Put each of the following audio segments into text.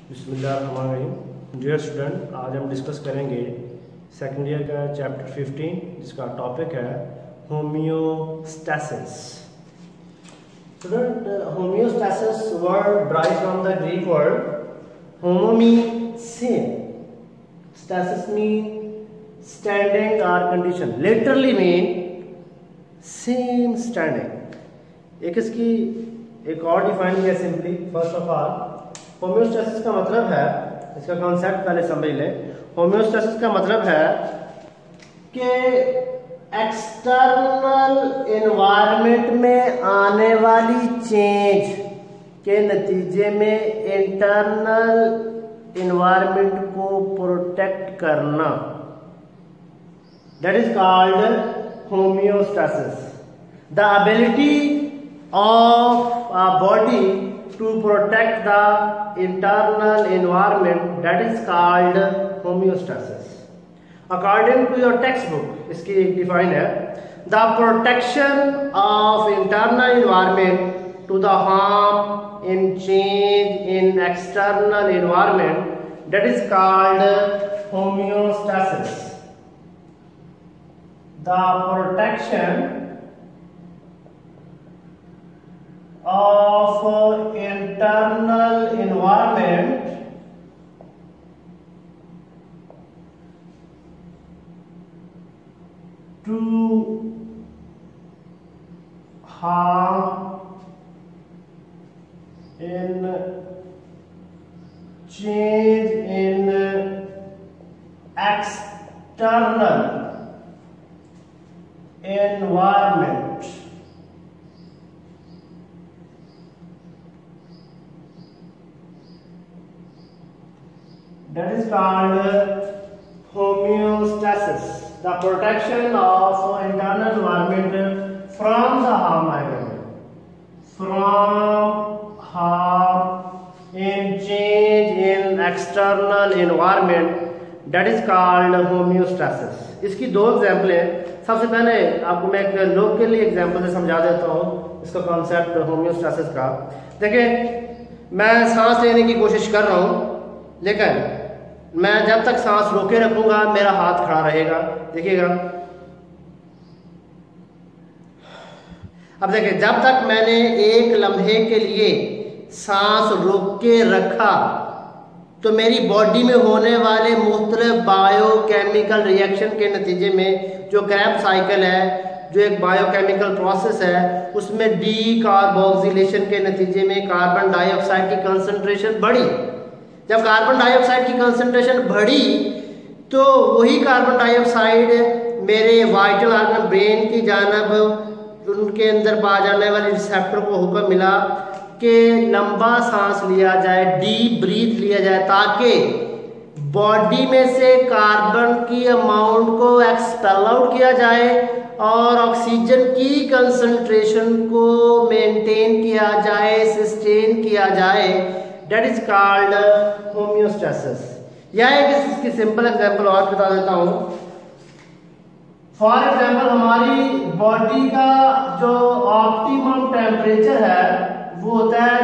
बिस्मिल्लाहिर्रहमानिर्रहीम। Dear student, आज हम डिस्कस करेंगे सेकेंड ईयर का चैप्टर 15 जिसका टॉपिक है homeostasis. Student, homeostasis word drive from the Greek word homo mean same, stasis mean standing और condition, literally mean same standing. इसकी एक और डिफाइन किया simply. First of all homeostasis का मतलब है, इसका कॉन्सेप्ट पहले समझ लें। होम्योस्टैसिस का मतलब है कि एक्सटर्नल एनवायरनमेंट में आने वाली चेंज के नतीजे में इंटरनल एनवायरनमेंट को प्रोटेक्ट करना, that is called homeostasis. The ability of a body to protect the internal environment, that is called homeostasis. According to your textbook, इसकी एक डिफाइन है, the protection of internal environment to the harm in change in external environment, that is called homeostasis. The protection of internal environment to harm in change in external environment, that is called homeostasis. The protection of internal environment from the harm, from harm in change in external environment, that is called homeostasis. इसकी दो example हैं। सबसे पहले आपको मैं एक local example से समझा देता हूँ इसका कॉन्सेप्ट होम्योस्टैसिस का। देखिए, मैं सांस लेने की कोशिश कर रहा हूँ, लेकिन मैं जब तक सांस रोके रखूंगा मेरा हाथ खड़ा रहेगा। देखिएगा, अब देखिए, जब तक मैंने एक लम्हे के लिए सांस रोक के रखा तो मेरी बॉडी में होने वाले मुख्तलिफ बायोकेमिकल रिएक्शन के नतीजे में, जो क्रैब साइकिल है, जो एक बायोकेमिकल प्रोसेस है, उसमें डीकार्बोक्सिलेशन के नतीजे में कार्बन डाइऑक्साइड की कंसंट्रेशन बढ़ी। जब कार्बन डाइऑक्साइड की कंसंट्रेशन बढ़ी तो वही कार्बन डाइऑक्साइड मेरे वाइटल ऑर्गन ब्रेन की जानब उनके अंदर पा जाने वाले रिसेप्टर को हुक्म मिला कि लंबा सांस लिया जाए, डीप ब्रीथ लिया जाए, ताकि बॉडी में से कार्बन की अमाउंट को एक्सपेल आउट किया जाए और ऑक्सीजन की कंसंट्रेशन को मेंटेन किया जाए, सस्टेन किया जाए। That is called homeostasis. या एक इसकी सिंपल एग्जांपल और बता देता हूँ। फॉर एग्जांपल, हमारी बॉडी का जो ऑप्टिमम टेम्परेचर है वो होता है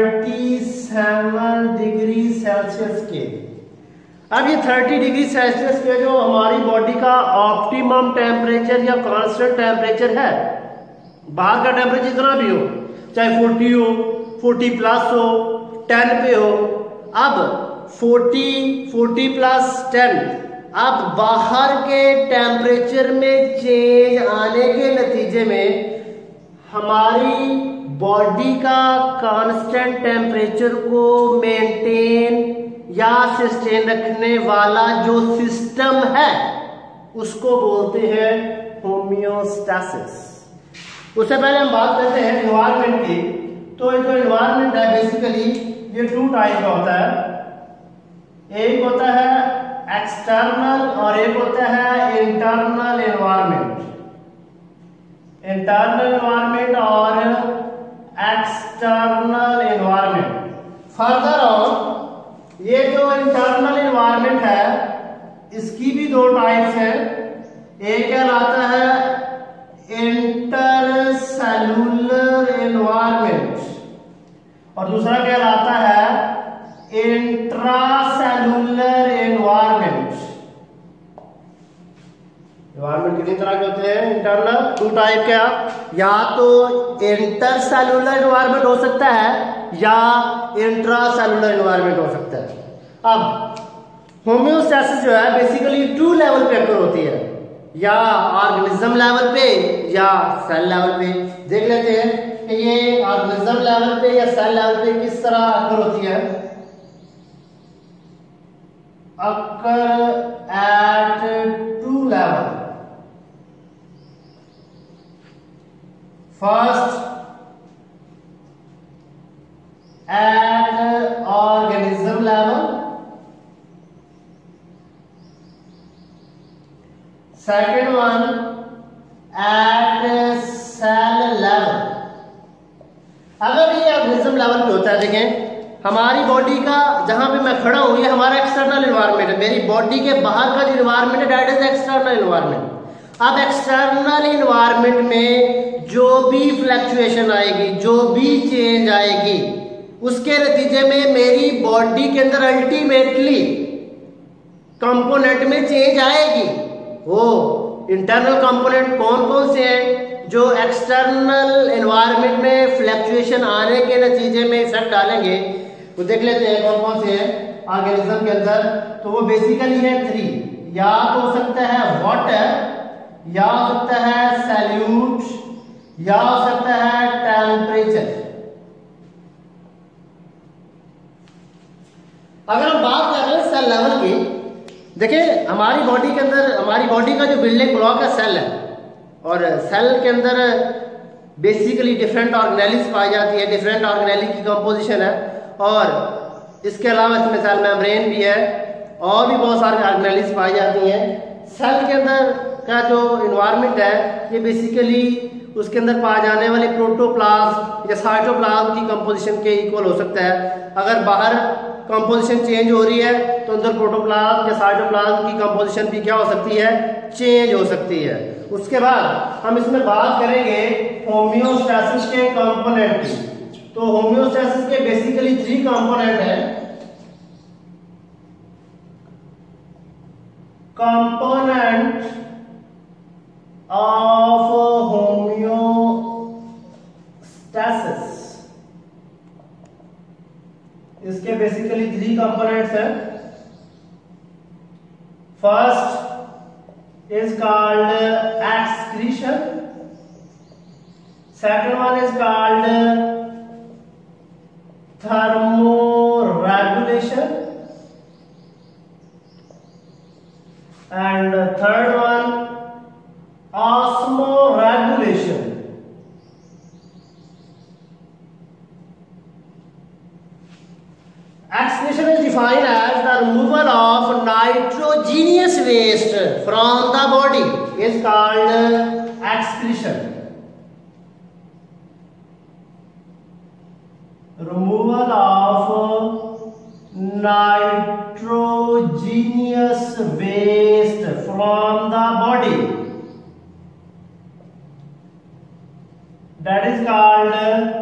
37 डिग्री सेल्सियस के। अब ये 30 डिग्री सेल्सियस के जो हमारी बॉडी का ऑप्टिमम टेम्परेचर या कांस्टेंट टेम्परेचर है, बाहर का टेम्परेचर जितना भी हो, चाहे 40 हो, 40 प्लस हो, 10 पे हो। अब 40 प्लस 10, अब बाहर के टेम्परेचर में चेंज आने के नतीजे में हमारी बॉडी का कांस्टेंट टेम्परेचर को मेंटेन या सस्टेन रखने वाला जो सिस्टम है उसको बोलते हैं होम्योस्टैसिस। उससे पहले हम बात करते हैं एनवायरनमेंट की। तो जो एनवायरनमेंट है बेसिकली ये टू टाइप का होता है। एक होता है एक्सटर्नल और एक होता है इंटरनल एनवायरनमेंट। इंटरनल एनवायरनमेंट और एक्सटर्नल एनवायरनमेंट। फर्दर ऑन, ये जो इंटरनल एनवायरनमेंट है इसकी भी दो टाइप्स हैं। एक कहलाता है इंटरसेलुलर एनवायरनमेंट और दूसरा कहलाता है इंट्रा सेलुलर एनवायरनमेंट कितनी तरह के होते हैं इंटरनल, टू टाइप के। या तो इंटर सेलुलर एनवायरनमेंट हो सकता है या इंट्रा सेलुलर एनवायरनमेंट हो सकता है। अब होम्योस्टैसिस जो है बेसिकली टू लेवल पे अकर होती है, या ऑर्गेनिज्म लेवल पे या सेल लेवल पे। देख लेते हैं कि ये ऑर्गेनिज्म लेवल पे या सेल लेवल पे किस तरह अकर होती है। Occur at two level. First at organism level, second one at cell level. अगर ये ऑर्गेनिज्म लेवल पे होता है, देखें हमारी बॉडी का जहां पे मैं खड़ा हूं ये हमारा एक्सटर्नल एनवायरनमेंट है, मेरी बॉडी के बाहर का जो एनवायरनमेंट है दैट इज एक्सटर्नल एनवायरनमेंट। अब एक्सटर्नल एनवायरनमेंट में जो भी फ्लक्चुएशन आएगी, जो भी चेंज आएगी, उसके नतीजे में मेरी बॉडी के अंदर अल्टीमेटली कंपोनेंट में चेंज आएगी। वो इंटरनल कंपोनेंट कौन कौन से हैं जो एक्सटर्नल एनवायरनमेंट में फ्लक्चुएशन आने के नतीजे में इफेक्ट डालेंगे, वो देख लेते हैं कौन कौन से हैं ऑर्गेनिज्म के अंदर। तो वो बेसिकली है 3, या तो हो सकता है वाटर, या हो सकता है सैल्यूट, या हो सकता है टेम्परेचर। अगर हम बात कर रहे हैं सेल लेवल की, देखिए हमारी बॉडी के अंदर, हमारी बॉडी का जो बिल्डिंग ब्लॉक है सेल है, और सेल के अंदर बेसिकली डिफरेंट ऑर्गेनेलिस पाई जाती है, डिफरेंट ऑर्गेनेली की कंपोजिशन है, और इसके अलावा इसमें सेल मेम्ब्रेन भी है और भी बहुत सारे ऑर्गेनेलिस पाई जाती हैं। सेल के अंदर का जो इन्वायरमेंट है ये बेसिकली उसके अंदर पाए जाने वाले प्रोटोप्लाज्म या साइटोप्लाज्म की कंपोजिशन के इक्वल हो सकता है। अगर बाहर कंपोजिशन चेंज हो रही है तो अंदर प्रोटोप्लाज्म या साइटोप्लाज्म की कंपोजिशन भी क्या हो सकती है, चेंज हो सकती है। उसके बाद हम इसमें बात करेंगे होम्योस्टैसिस के कंपोनेंट की। तो होम्योस्टैसिस के बेसिकली 3 कंपोनेंट हैं। कंपोनेंट ऑफ होम्योस्टैसिस, इसके बेसिकली 3 कंपोनेंट्स हैं। First is called excretion, second one is called thermoregulation, and third one osmoregulation. Excretion is defined as the removal of nitrogenous waste from the body is called excretion. Removal of nitrogenous waste from the body, that is called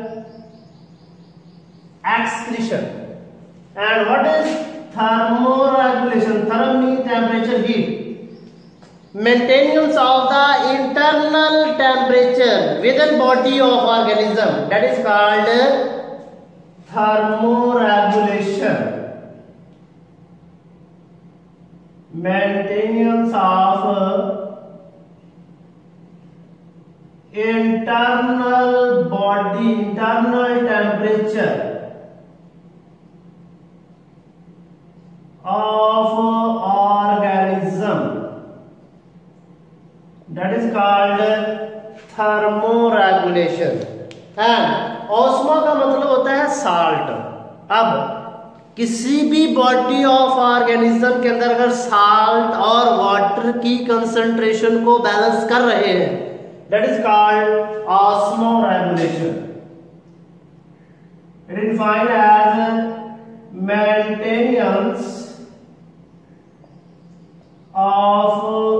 excretion. And what is thermoregulation? Therm means temperature, heat. Maintenance of the internal temperature within body of organism, that is called thermoregulation. Maintenance of internal body, internal temperature of organism, that is called thermoregulation. And osmo का मतलब होता है salt. अब किसी भी body of organism के अंदर अगर साल्ट और वाटर की कंसंट्रेशन को बैलेंस कर रहे हैं, that is called osmoregulation. It is defined as maintenance of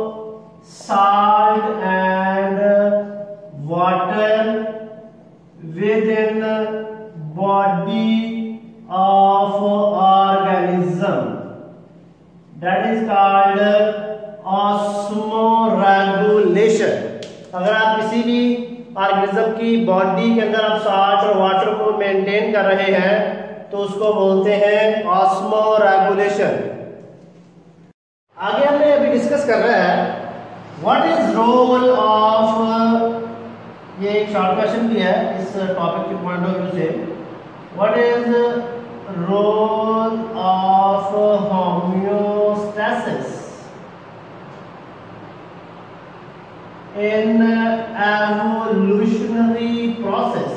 salt and water within body of organism, की बॉडी के अंदर आप साल्ट और वाटर को मेंटेन कर रहे हैं तो उसको बोलते हैं ऑस्मोरेगुलेशन। आगे हमने अभी डिस्कस कर रहा है व्हाट इज रोल ऑफ, ये एक शॉर्ट क्वेश्चन भी है इस टॉपिक के पॉइंट ऑफ व्यू से, what is role of homeostasis in evolutionary process।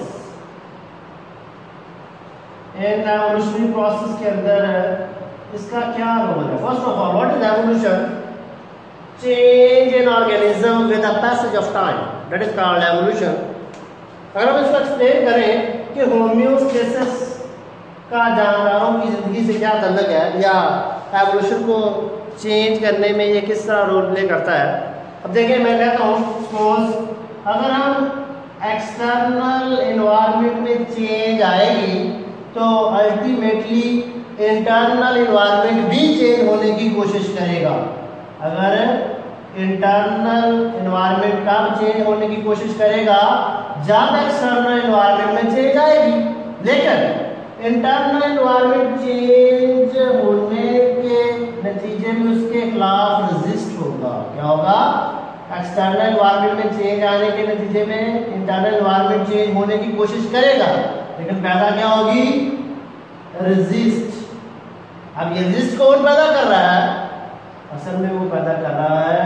in evolutionary process के अंदर इसका क्या रोल है? First of all what is evolution? Change in organism with the passage of time, that is called evolution. अगर हम इसको explain करें कि होम्योस्टेसिस का जानदारों की जिंदगी से क्या ताल्लुक है या एवोल्यूशन को चेंज करने में ये किस तरह रोल प्ले करता है। अब देखिए मैं कहता हूँ सपोज अगर हम एक्सटर्नल एनवायरनमेंट में चेंज आएगी तो अल्टीमेटली इंटरनल एनवायरनमेंट भी चेंज होने की कोशिश करेगा। अगर इंटरनल एनवायरनमेंट कब चेंज होने की कोशिश करेगा? जब एक्सटर्नल एनवायरनमेंट में चेंज आएगी। लेकिन इंटरनल एनवायरनमेंट चेंज होने के नतीजे में उसके खिलाफ रेजिस्ट होगा। क्या होगा? एक्सटर्नल एनवायरनमेंट में चेंज आने के नतीजे में इंटरनल एनवायरनमेंट चेंज होने की कोशिश करेगा, लेकिन पैदा क्या होगी? रेजिस्ट। अब ये रेजिस्ट कौन पैदा कर रहा है? असल में वो पैदा कर रहा है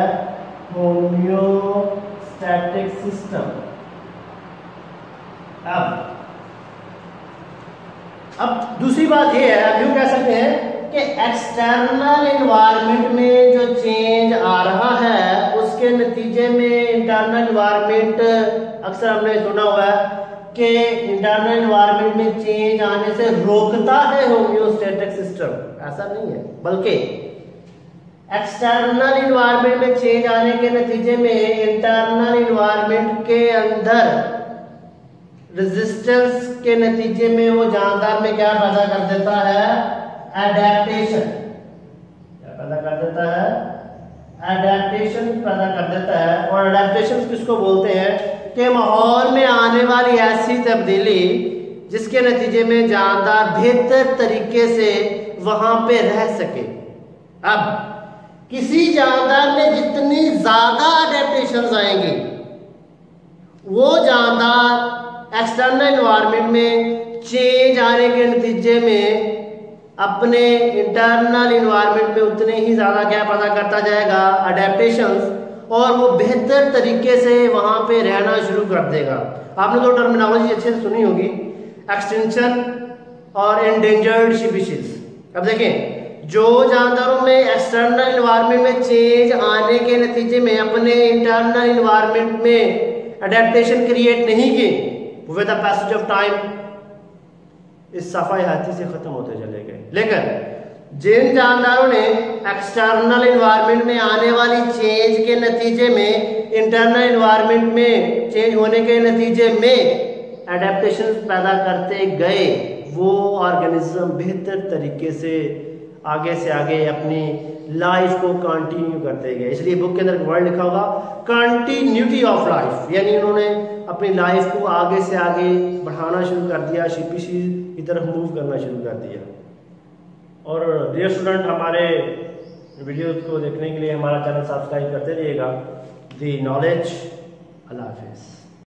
होम्योस्टैटिक सिस्टम। अब दूसरी बात ये है, अब यूं कह सकते हैं कि एक्सटर्नल एनवायरनमेंट में जो चेंज आ रहा है उसके नतीजे में इंटरनल एनवायरनमेंट, अक्सर हमने सुना हुआ है कि इंटरनल एनवायरनमेंट में चेंज आने से रोकता है होम्योस्टैटिक सिस्टम। ऐसा नहीं है, बल्कि एक्सटर्नल एनवायरनमेंट में चेंज आने के नतीजे में इंटरनल एनवायरनमेंट के अंदर रेजिस्टेंस के नतीजे में वो जानदार में क्या पैदा कर देता है? एडेप्टेशन। क्या पैदा कर देता है? एडेप्टेशन पैदा कर देता है। और एडेप्टेशन किसको बोलते हैं? कि माहौल में आने वाली ऐसी तब्दीली जिसके नतीजे में जानदार बेहतर तरीके से वहां पे रह सके। अब किसी जानदार में जितनी ज्यादा एडेप्टेशंस आएंगी वो जानदार एक्सटर्नल एनवायरनमेंट में चेंज आने के नतीजे में अपने इंटरनल एनवायरनमेंट में उतने ही ज़्यादा क्या पैदा करता जाएगा? एडेप्टेशंस, और वो बेहतर तरीके से वहाँ पे रहना शुरू कर देगा। आपने तो टर्मिनोलॉजी अच्छे से सुनी होगी, एक्सटेंशन और एंडेंजर्ड स्पीशीज। अब देखें, जो जानदारों में एक्सटर्नल एनवायरनमेंट में चेंज आने के नतीजे में अपने इंटरनल एनवायरनमेंट में एडेप्टेशन क्रिएट नहीं की, with the passage of time इस सफाई हाथी से खत्म होते चले गए। लेकिन जिन जानदारों ने एक्सटर्नल एनवायरनमेंट में आने वाली चेंज के नतीजे में इंटरनल एनवायरनमेंट में चेंज होने के नतीजे में एडेप्टेशन पैदा करते गए, वो ऑर्गेनिज्म बेहतर तरीके से आगे अपनी लाइफ को कंटिन्यू करते गए। इसलिए बुक के अंदर वर्ड लिखा होगा कंटिन्यूटी ऑफ लाइफ, यानी उन्होंने अपनी लाइफ को आगे से आगे बढ़ाना शुरू कर दिया, स्पीशीज की तरफ मूव करना शुरू कर दिया। और डियर स्टूडेंट, हमारे वीडियोस को देखने के लिए हमारा चैनल सब्सक्राइब करते रहिएगा। दी नॉलेज। अल्लाह हाफिज़।